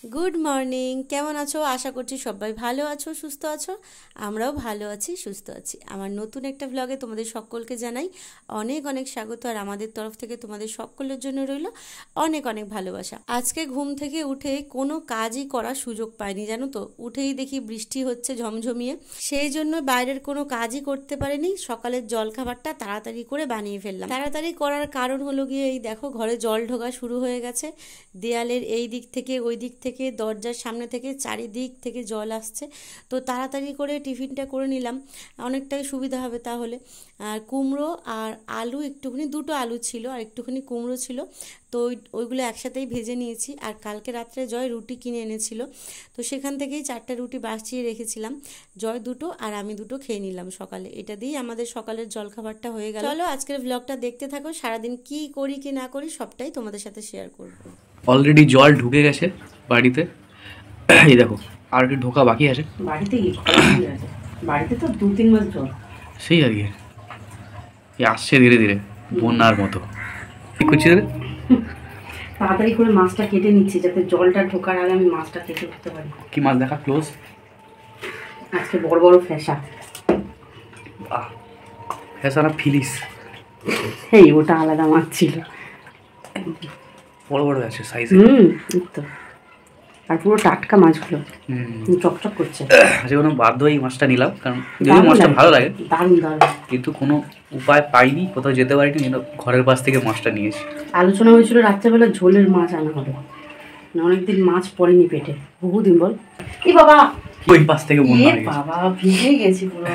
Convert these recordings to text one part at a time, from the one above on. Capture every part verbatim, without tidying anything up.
Good morning, কেমন আছো? আশা করছি সবাই ভালো আছো, সুস্থ আছো। আমরাও ভালো আছি, সুস্থ আছি। আমার নতুন একটা ভ্লগে তোমাদের সকলকে জানাই অনেক অনেক স্বাগত। আর আমাদের তরফ থেকে তোমাদের সকলের জন্য রইল অনেক অনেক ভালোবাসা। আজকে ঘুম থেকে উঠে কোনো কাজই করার সুযোগ পাইনি, জানো তো। উঠেই দেখি বৃষ্টি হচ্ছে ঝমঝমিয়ে, সেই জন্য বাইরের কোনো কাজই করতে পারিনি। সকালের জলখাবারটা তাড়াতাড়ি করে বানিয়ে ফেললাম। তাড়াতাড়ি করার কারণ হলো গিয়ে এই দেখো, ঘরে জল ঢোকা শুরু হয়ে গেছে। দেয়ালের এই দিক থেকে ওই দিক থেকে, দরজার সামনে থেকে, চারিদিক থেকে জল আসছে। তো তাড়াতাড়ি করে টিফিনটা করে নিলাম, অনেকটাই সুবিধা হবে তাহলে। আর কুমড়ো আর আলু একটুখানি, দুটো আলু ছিল আর একটুখানি কুমড়ো ছিল, তো ওই ওইগুলো একসাথেই ভেজে নিয়েছি। আর কালকে রাত্রে জয় রুটি কিনে এনেছিল, তো সেখান থেকেই চারটে রুটি বাঁচিয়ে রেখেছিলাম। জয় দুটো আর আমি দুটো খেয়ে নিলাম সকালে। এটা দিয়েই আমাদের সকালের জলখাবারটা হয়ে গেল। চলো আজকের ব্লগটা দেখতে থাকো, সারাদিন কি করি কি না করি সবটাই তোমাদের সাথে শেয়ার করবো। অলরেডি জল ঢুকে গেছে বাড়িতে, এই দেখো। আর একটু ঢোকা বাকি আছে বাড়িতে। বাড়িতে তো দু তিন মাস জল, সেই আর কি আসছে ধীরে ধীরে বন্যার মতো। কি করছি রে? তাড়াতাড়ি করে মাছটা কেটে নিচ্ছি যাতে জলটা ঢোকার আগে আমি মাছটা কেটে উঠতে পারি। কি মাছ দেখা? ক্লোজ। আজকে বড় বড় ফ্যাসা। আহ ফ্যাসা না, ফিলিস। এই ওটা আলাদা মাছ ছিল, বড় বড় আছে সাইজে। হুম তো। আর পুরো টাটকা মাছগুলো চকচক করছে। আজকে কোনো বাধ্য এই মাছটা নিলাম, কারণ যদিও মাছটা ভালো লাগে, দারুণ দারুণ, কিন্তু কোনো উপায় পাইনি, কোথাও যেতে পারিনি, কিন্তু ঘরের পাশ থেকে মাছটা নিয়েছি। আলোচনা হয়েছিল রাত্রেবেলা ঝোলের মাছ আনা হবে, অনেকদিন মাছ পড়েনি পেটে, বহুদিন বল। এই বাবা, ওই পাশ থেকে বন্যা হয়ে গেছে। বাবা ভিজে গেছি পুরো।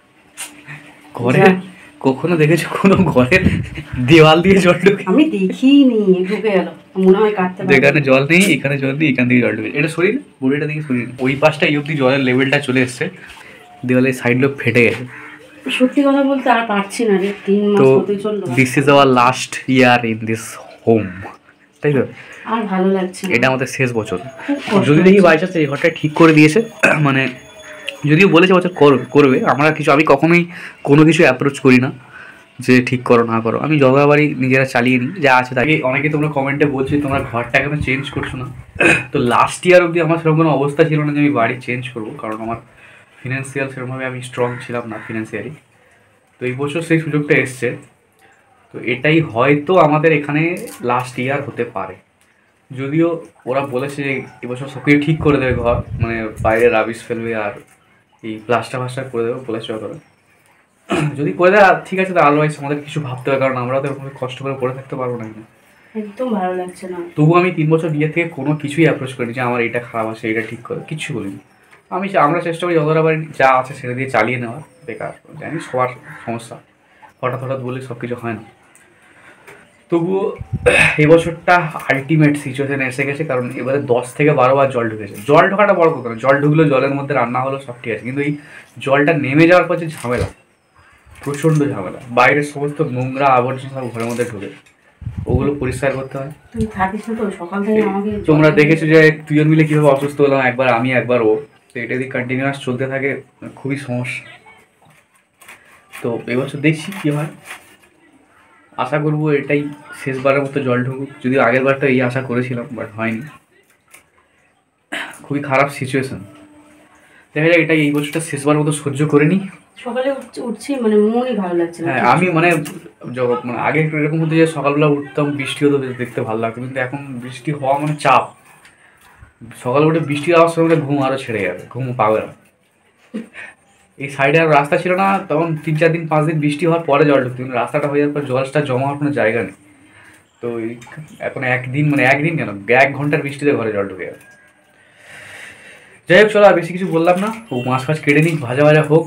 ঘরে কখনো দেখেছো কোনো ঘরের দেওয়াল দিয়ে জল ঢুকে? আমি দেখিনি, ঢুকে গেল মনে হয় কাটতে পারবে। এখানে জল নেই, এখানে জল নেই, এখান থেকে জল ঢুকে। এটা সরিয়ে বুড়িটা দিকে সরিয়ে। ওই পাশটা এই অব্দি জলের লেভেলটা চলে এসছে, দেওয়ালের সাইডগুলো ফেটে গেছে। সত্যি কথা বলতে আর পারছি না রে, তিন মাস তো হতে চললো। This is our last year in this home, তাই তো? আর ভালো লাগছে না, এটা আমাদের শেষ বছর। যদি দেখি বাই চান্স এই ঘরটা ঠিক করে দিয়েছে, মানে যদিও বলেছে বছর করবে, আমরা কিছু, আমি কখনোই কোনো কিছু অ্যাপ্রোচ করি না যে ঠিক করো না করো। আমি যতবারই নিজেরা চালিয়ে নিই, যা আছে তাকে। অনেকে তোমরা কমেন্টে বলছি তোমরা ঘরটা কেন চেঞ্জ করছো না। তো লাস্ট ইয়ার অবধি আমার সেরকম কোনো অবস্থা ছিল না যে আমি বাড়ি চেঞ্জ করবো, কারণ আমার ফিনান্সিয়াল সেরকমভাবে আমি স্ট্রং ছিলাম না ফিনান্সিয়ালি। তো এই বছর সেই সুযোগটা এসছে, তো এটাই হয়তো আমাদের এখানে লাস্ট ইয়ার হতে পারে। যদিও ওরা বলেছে যে এবছর সব কিছু ঠিক করে দেবে ঘর, মানে বাইরে রাবিশ ফেলবে আর এই প্লাস্টার ফ্লাস্টার করে দেবে বলেছে ওরা। যদি করে দেয় ঠিক আছে, তো আদারওয়াইজ আমাদের কিছু ভাবতে হবে, কারণ আমরা তো এরকম কষ্ট করে পড়ে থাকতে পারবো না। একদম ভালো লাগছে না। তবু আমি তিন বছর বিয়ে থেকে কোনো কিছুই অ্যাপ্রোচ করিনি যে আমার এটা খারাপ আছে, এটা ঠিক করে, কিছু বলিনি। আমি আমরা চেষ্টা করি যতটা পারি যা আছে সেটা দিয়ে চালিয়ে নেওয়ার। বেকার জানি সবার সমস্যা, হঠাৎ হঠাৎ বলে সব কিছু হয় না। তবুও এই বছরটা আলটিমেট সিচুয়েশানে এসে গেছে, কারণ এবারে দশ থেকে বারো বার জল ঢুকেছে। জল ঢোকাটা বড় কথা না, জল ঢুকলো, জলের মধ্যে রান্না হলো, সব ঠিক আছে, কিন্তু এই জলটা নেমে যাওয়ার পর যে ঝামেলা, প্রচণ্ড ঝামেলা। বাইরের সমস্ত নোংরা আবর্জনা সব ঘরের মধ্যে ঢুকে, ওগুলো পরিষ্কার করতে হয়। তুই থাকিস না তো সকাল থেকে আমাকে। তোমরা দেখেছো যে দুজন মিলে কীভাবে অসুস্থ হলাম, একবার আমি একবার ও। তো এটা যদি কন্টিনিউয়াস চলতে থাকে খুবই সমস্যা। তো এবছর দেখছি কী হয়, আশা করবো এটাই শেষবারের মতো জল ঢুকুক। যদিও আগের বারটা এই আশা করেছিলাম, বাট হয়নি। খুবই খারাপ সিচুয়েশন। দেখা যায় এটাই এই বছরটা শেষবার মতো সহ্য করে নিই। সকালে উঠছি মানে মনই ভালো লাগছে না। হ্যাঁ, আমি মানে মানে আগে একটু এরকম হতো যে সকালবেলা উঠতাম, বৃষ্টি হতো, দেখতে ভালো লাগতো, কিন্তু এখন বৃষ্টি হওয়া মানে চাপ। সকালে উঠে বৃষ্টি হওয়ার সময় ঘুম আরও ছেড়ে যাবে, ঘুম পাবে না। এই সাইডে আর রাস্তা ছিল না তখন, তিন চার দিন পাঁচ দিন বৃষ্টি হওয়ার পরে জল ঢুকতো, কিন্তু রাস্তাটা হয়ে যাওয়ার পর জলটা জমা হওয়ার কোনো জায়গা নেই। তো এখন একদিন মানে একদিন কেন এক ঘন্টার বৃষ্টিতে ঘরে জল ঢুকে যাবে। যাই হোক, চলো আর বেশি কিছু বললাম না, ও মাছ ফাছ কেটে নিই, ভাজা ভাজা হোক।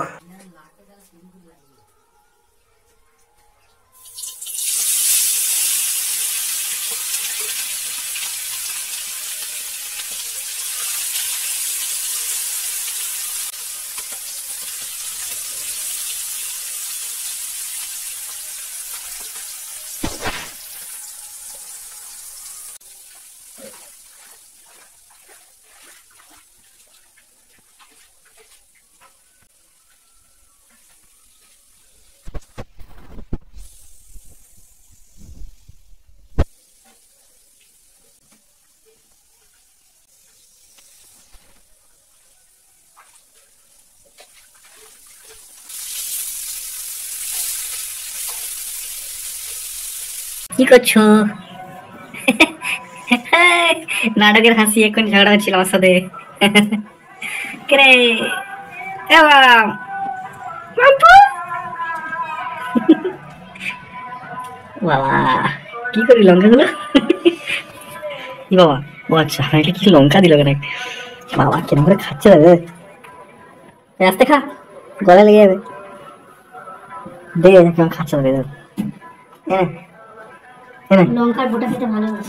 কি করছো? নাটকের হাসি, এখন ঝগড়া হচ্ছিল আমার সাথে। বাবা কি করি লঙ্কা গুলো? বাবা ও আচ্ছা, এটা কি লঙ্কা দিল কেন? বাবা কেন করে খাচ্ছে দাদা? আস্তে খা, গলা লেগে যাবে। দেখে কেমন খাচ্ছে দাদা। লঙ্কার বোটা খেতে ভালোবাসি।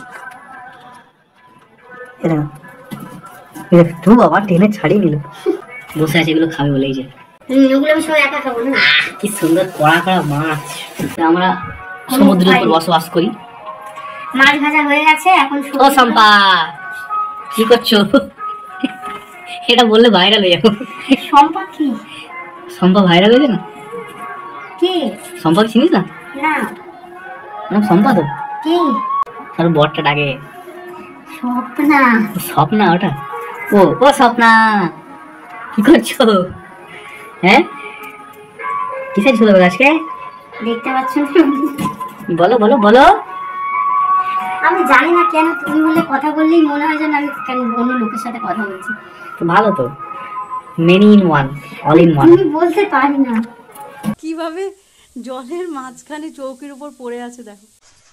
তুই বাবা টেনে ছাড়িয়ে নিল, বসে আছে এগুলো খাবে বলে। এই যে ওগুলো আমি সব একা খাবো না। কি সুন্দর কড়া কড়া মাছ। আমরা সমুদ্রের উপর বসবাস করি। মাছ ভাজা হয়ে গেছে এখন। ও সম্পা কি করছো? এটা বললে ভাইরাল হয়ে যাবো। সম্পা কি? সম্পা ভাইরাল হয়েছে না? কি সম্পা চিনিস না? না সম্পা তো কি? আর বরটা ডাকে স্বপ্না। স্বপ্না ওটা? ও ও স্বপ্না কি করছো? হ্যাঁ কিসের ঝুলো আজকে দেখতে পাচ্ছ? বলো বলো বলো। আমি জানি না কেন তুমি বলে কথা বললেই মনে হয় যেন আমি কেন অন্য লোকের সাথে কথা বলছি। তো ভালো তো, many in one, all in one. আমি বলতে পারি না কিভাবে জলের মাঝখানে চৌকির উপর পড়ে আছে দেখো।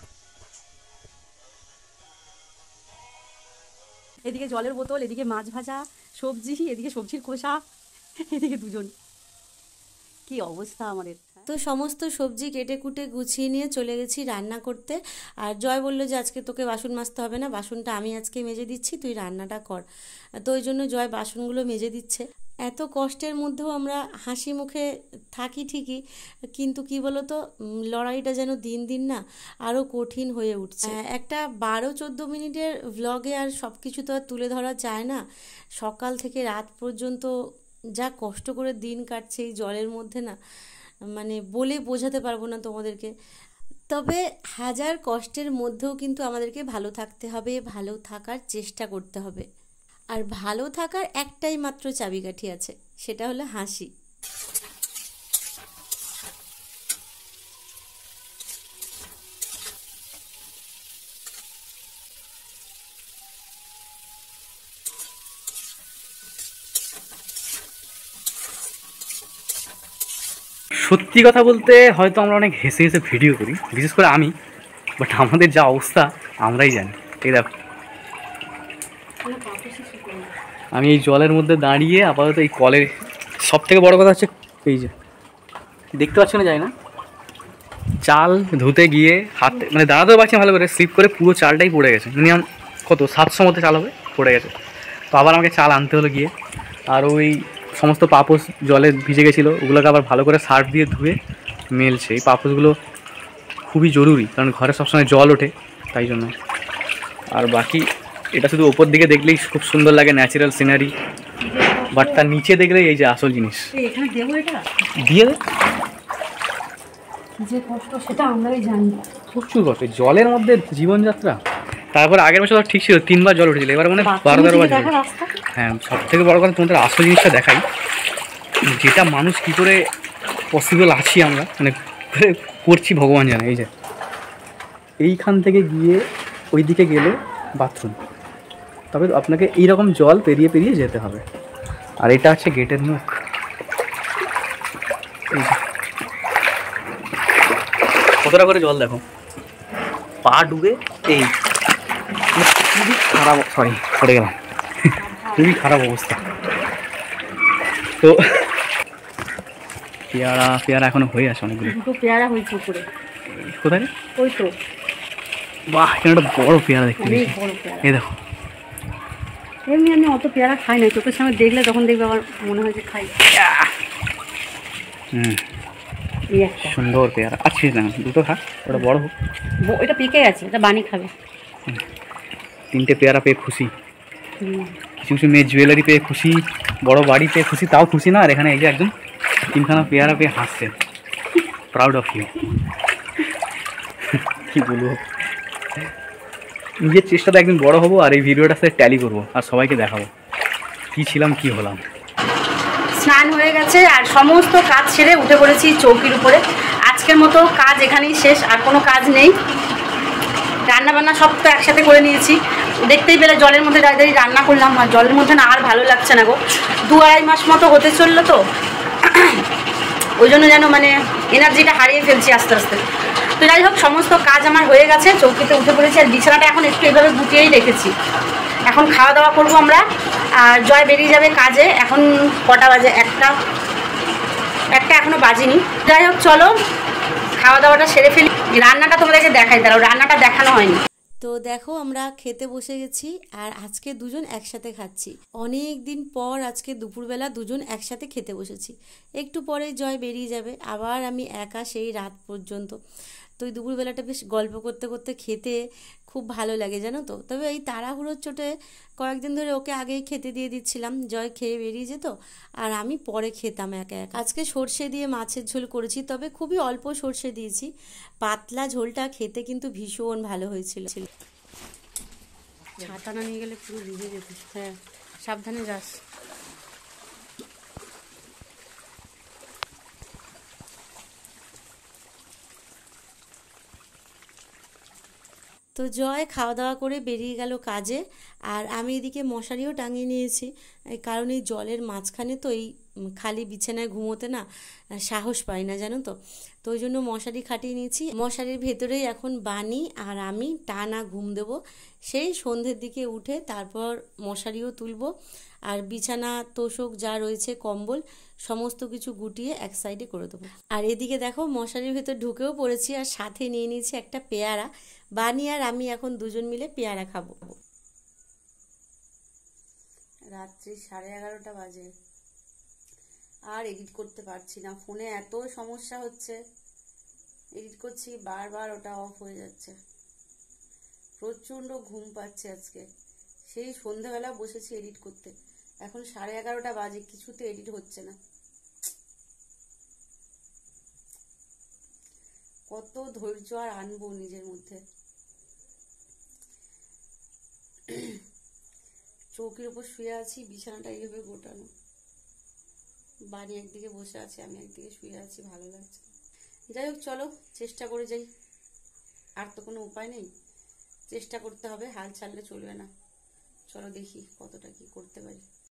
এদিকে জলের বোতল, এদিকে মাছ ভাজা, সবজি, এদিকে সবজির খোসা, এদিকে দুজন। কি অবস্থা আমাদের। তো সমস্ত সবজি কেটে কুটে গুছিয়ে নিয়ে চলে গেছি রান্না করতে। আর জয় বললো যে আজকে তোকে বাসন মাজতে হবে না, বাসনটা আমি আজকে মেজে দিচ্ছি, তুই রান্নাটা কর। তো ওই জন্য জয় বাসনগুলো মেজে দিচ্ছে। এত কষ্টের মধ্যেও আমরা হাসি মুখে থাকি ঠিকই, কিন্তু কি বলতো লড়াইটা যেন দিন দিন না আরও কঠিন হয়ে উঠছে। একটা বারো চোদ্দো মিনিটের ভ্লগে আর সব কিছু তো আর তুলে ধরা যায় না। সকাল থেকে রাত পর্যন্ত যা কষ্ট করে দিন কাটছে এই জলের মধ্যে না, মানে বলে বোঝাতে পারবো না তোমাদেরকে। তবে হাজার কষ্টের মধ্যেও কিন্তু আমাদেরকে ভালো থাকতে হবে, ভালো থাকার চেষ্টা করতে হবে। আর ভালো থাকার একটাই মাত্র চাবিকাঠি আছে, সেটা হলো হাসি। সত্যি কথা বলতে হয়তো আমরা অনেক হেসে হেসে ভিডিও করি, বিশেষ করে আমি, বাট আমাদের যা অবস্থা আমরাই জানি। এই দেখো আমি এই জলের মধ্যে দাঁড়িয়ে আপাতত এই কলের, সব থেকে বড় কথা হচ্ছে এই যে দেখতে পাচ্ছ না, যায় না চাল ধুতে গিয়ে হাতে মানে দাঁড়াতেও পারছি ভালো করে, স্লিপ করে পুরো চালটাই পড়ে গেছে। মিনিমাম কত সাতশো মতো চাল হবে, পড়ে গেছে। তো আবার আমাকে চাল আনতে হলো গিয়ে। আর ওই সমস্ত পাপোশ জলে ভিজে গেছিলো, ওগুলোকে আবার ভালো করে সার্ফ দিয়ে ধুয়ে মেলছে। এই পাপোশগুলো খুবই জরুরি, কারণ ঘরে সবসময় জল ওঠে তাই জন্য। আর বাকি এটা শুধু ওপর দিকে দেখলেই খুব সুন্দর লাগে, ন্যাচারাল সিনারি, বাট তার নিচে দেখলেই এই যে আসল জিনিস। দিয়ে দে, যে কষ্ট সেটা আমরাই জানি, প্রচুর কষ্ট জলের মধ্যে জীবনযাত্রা। তারপর আগের বছর ঠিক ছিল, তিনবার জল উঠেছিল, এবার মানে বারো তেরো বার। হ্যাঁ সব থেকে বড় কথা তোমাদের আসল জিনিসটা দেখাই, যেটা মানুষ কী করে পসিবল আছি আমরা, মানে করছি ভগবান জানে। এই যে এইখান থেকে গিয়ে ওই দিকে গেলে বাথরুম, তবে আপনাকে এইরকম জল পেরিয়ে পেরিয়ে যেতে হবে। আর এটা হচ্ছে গেটের মুখ। এই যে কতটা করে জল দেখো, পা ডুবে। এই খুবই খারাপ, সরি পড়ে গেলাম, খুবই খারাপ অবস্থা। তো পেয়ারা পেয়ারা এখনো হয়ে আছে অনেকগুলো। দুটো পেয়ারা হয়েছে উপরে। কোথায়? ওই তো। বাহ এখানে একটা বড় পেয়ারা দেখতে পেয়েছি। এই দেখো, এমনি আমি অত পেয়ারা খাই না, চোখের সামনে দেখলে তখন দেখবে আমার মনে হয় যে খাই। হুম সুন্দর পেয়ারা। আচ্ছা না দুটো খা, ওটা বড় হোক। এটা পেকে গেছে, এটা বানি খাবে। তিনটে পেয়ারা পেয়ে খুশি, কিছু কিছু মেয়ে জুয়েলারি পেয়ে খুশি, বড় বাড়ি পেয়ে খুশি, তাও খুশি না। আর এখানে এই যে একজন তিনখানা পেয়ারা পেয়ে হাসছে, প্রাউড অফ ইউ। কী বলবো, নিজের চেষ্টাতে একদিন বড় হবো আর এই ভিডিওটার সাথে ট্যালি করবো আর সবাইকে দেখাবো কী ছিলাম কী হলাম। স্নান হয়ে গেছে আর সমস্ত কাজ ছেড়ে উঠে পড়েছি চৌকির উপরে। আজকের মতো কাজ এখানেই শেষ, আর কোনো কাজ নেই। রান্না বান্না সব তো একসাথে করে নিয়েছি, দেখতেই পেলে জলের মধ্যে দাঁড়িয়ে দাঁড়িয়ে রান্না করলাম। আর জলের মধ্যে না আর ভালো লাগছে না গো, দু আড়াই মাস মতো হতে চললো তো, ওই জন্য যেন মানে এনার্জিটা হারিয়ে ফেলছি আস্তে আস্তে। তো যাই হোক, সমস্ত কাজ আমার হয়ে গেছে, চৌকিতে উঠে পড়েছি। আর বিছানাটা এখন একটু এইভাবে গুটিয়েই রেখেছি। এখন খাওয়া দাওয়া করবো আমরা, আর জয় বেরিয়ে যাবে কাজে। এখন কটা বাজে? একটা একটা এখনো বাজিনি। যাই হোক চলো খাওয়া দাওয়াটা সেরে ফেলি, রান্নাটা তোমাদেরকে দেখাই, দাঁড়াও রান্নাটা দেখানো হয়নি। তো দেখো আমরা খেতে বসে গেছি, আর আজকে দুজন একসাথে খাচ্ছি। অনেক দিন পর আজকে দুপুরবেলা দুজন একসাথে খেতে বসেছি। একটু পরে জয় বেরিয়ে যাবে, আবার আমি একা সেই রাত পর্যন্ত। তো এই দুপুরবেলাটা বেশ গল্প করতে করতে খেতে খুব ভালো লাগে জানো তো। তবে এই তাড়াহুড়োর চোটে কয়েকদিন ধরে ওকে আগেই খেতে দিয়ে দিচ্ছিলাম, জয় খেয়ে বেরিয়ে যেত আর আমি পরে খেতাম একা একা। আজকে সর্ষে দিয়ে মাছের ঝোল করেছি, তবে খুবই অল্প সর্ষে দিয়েছি। পাতলা ঝোলটা খেতে কিন্তু ভীষণ ভালো হয়েছিল। ছাতা না নিয়ে গেলে পুরো ভিজে যেত। হ্যাঁ সাবধানে যাস। তো জয় খাওয়া দাওয়া করে বেরিয়ে গেল কাজে, আর আমি এদিকে মশারিও টাঙিয়ে নিয়েছি, কারণ এই জলের মাঝখানে তো এই খালি বিছানায় ঘুমোতে না সাহস পাই না জানো তো। তো ওই জন্য মশারি খাটিয়ে নিয়েছি। মশারির ভেতরেই এখন বানি আর আমি টানা ঘুম দেবো। সেই সন্ধ্যের দিকে উঠে তারপর মশারিও তুলবো, আর বিছানা তোষক যা রয়েছে কম্বল সমস্ত কিছু গুটিয়ে এক সাইডে করে দেবো। আর এদিকে দেখো মশারির ভেতর ঢুকেও পড়েছি, আর সাথে নিয়ে নিয়েছি একটা পেয়ারা। বানি আর আমি এখন দুজন মিলে পেয়ারা খাবো। রাত্রি সাড়ে এগারোটা বাজে, আর এডিট করতে পারছি না, ফোনে এত সমস্যা হচ্ছে। এডিট করছি বারবার ওটা অফ হয়ে যাচ্ছে, প্রচণ্ড ঘুম পাচ্ছে আজকে। সেই সন্ধ্যাবেলা বসেছি এডিট করতে, এখন সাড়ে এগারোটা বাজে, কিছুতে এডিট হচ্ছে না। কত ধৈর্য আর আনবো নিজের মধ্যে। চৌকির ওপর শুয়ে আছি, বিছানাটা এইভাবে গোটানো, বাড়ি একদিকে বসে আছে, আমি একদিকে শুয়ে আছি, ভালো লাগছে। যাই হোক চলো চেষ্টা করে যাই, আর তো কোনো উপায় নেই, চেষ্টা করতে হবে, হাল ছাড়লে চলবে না। চলো দেখি কতটা কি করতে পারি।